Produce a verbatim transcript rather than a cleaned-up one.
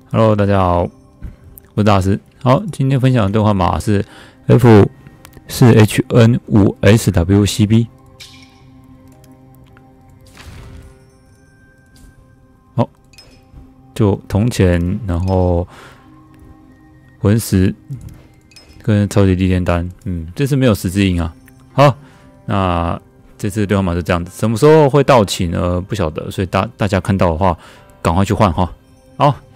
Hello， 大家好，我是大师。好，今天分享的对话码是 F 四 H N 五 S W C B。好，就铜钱，然后魂石跟超级地炼丹。嗯，这次没有十字印啊。好，那这次对话码是这样子，什么时候会到期呢？不晓得，所以大大家看到的话，赶快去换哈。好。